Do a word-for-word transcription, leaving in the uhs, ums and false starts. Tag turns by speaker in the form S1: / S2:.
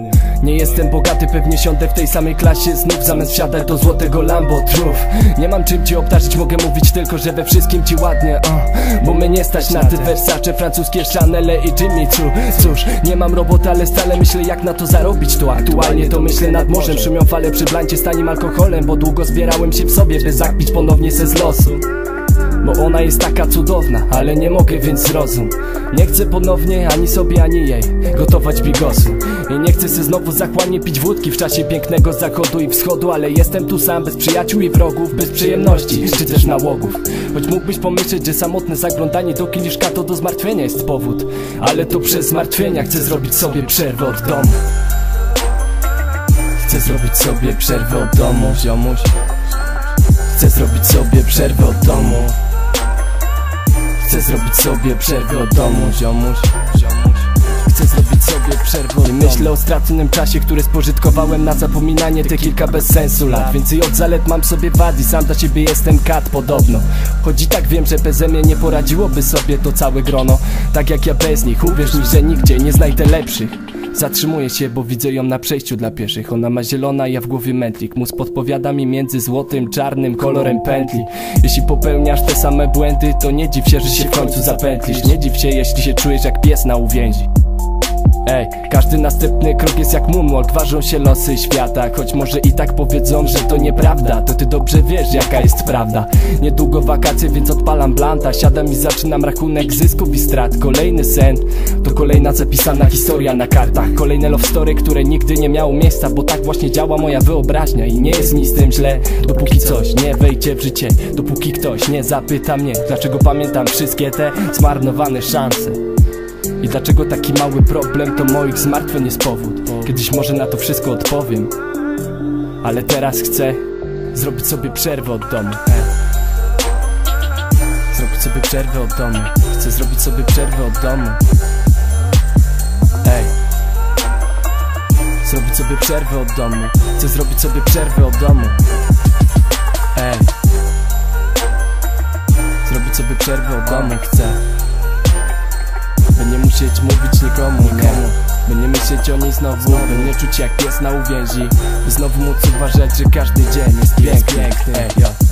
S1: Nie jestem bogaty, pewnie siądę w tej samej klasie znów, zamiast wsiadać do złotego Lambo truf. Nie mam czym ci obdarzyć, mogę mówić tylko, że we wszystkim ci ładnie, uh. Bo mnie nie stać na te Versace, francuskie Chanele i Jimmy Choo. Cóż, nie mam roboty, ale stale myślę jak na to zarobić. To aktualnie to myślę nad morzem, szumią fale przy blancie z tanim alkoholem, bo długo zbierałem się w sobie, by zakpić ponownie se z losu. Bo ona jest taka cudowna, ale nie mogę, więc zrozum. Nie chcę ponownie ani sobie, ani jej gotować bigosu. I nie chcę se znowu zachłannie pić wódki w czasie pięknego zachodu i wschodu. Ale jestem tu sam, bez przyjaciół i wrogów, bez przyjemności, czy też nałogów. Choć mógłbyś pomyśleć, że samotne zaglądanie do kieliszka to do zmartwienia jest powód. Ale to przez zmartwienia chcę zrobić sobie przerwę od domu. Chcę zrobić sobie przerwę od domu, ziomuś. Chcę zrobić sobie przerwę od domu. Chcę zrobić sobie przerwę od domu, ziomuś. Chcę zrobić sobie przerwę od domu. Myślę o straconym czasie, który spożytkowałem na zapominanie te kilka bez sensu lat. Więcej od zalet mam sobie wady, sam dla ciebie jestem kat podobno. Choć i tak wiem, że beze mnie nie poradziłoby sobie to całe grono. Tak jak ja bez nich, uwierz mi, że nigdzie nie znajdę lepszych. Zatrzymuję się, bo widzę ją na przejściu dla pieszych. Ona ma zielona, ja w głowie mętlik. Mózg podpowiada mi między złotym, czarnym kolorem pętli. Jeśli popełniasz te same błędy, to nie dziw się, że się w końcu zapętlisz. Nie dziw się, jeśli się czujesz jak pies na uwięzi. Ej, każdy następny krok jest jak moonwalk, ważą się losy świata. Choć może i tak powiedzą, że to nieprawda, to ty dobrze wiesz jaka jest prawda. Niedługo wakacje, więc odpalam blanta. Siadam i zaczynam rachunek zysków i strat. Kolejny sen, to kolejna zapisana historia na kartach. Kolejne love story, które nigdy nie miało miejsca. Bo tak właśnie działa moja wyobraźnia i nie jest mi z tym źle. Dopóki coś nie wejdzie w życie, dopóki ktoś nie zapyta mnie, dlaczego pamiętam wszystkie te zmarnowane szanse. I dlaczego taki mały problem to moich zmartwień jest powód. Kiedyś może na to wszystko odpowiem, ale teraz chcę zrobić sobie przerwę od domu. Ej. Zrobić sobie przerwę od domu. Chcę zrobić sobie przerwę od domu. Ej. Zrobić sobie przerwę od domu. Chcę zrobić sobie przerwę od domu. Ej. Zrobić sobie przerwę od domu chcę. By nie musieć mówić nikomu, nikomu. By nie myśleć o niej znowu, by nie czuć jak pies na uwięzi. By znowu móc uważać, że każdy dzień jest piękny. Ej, yo.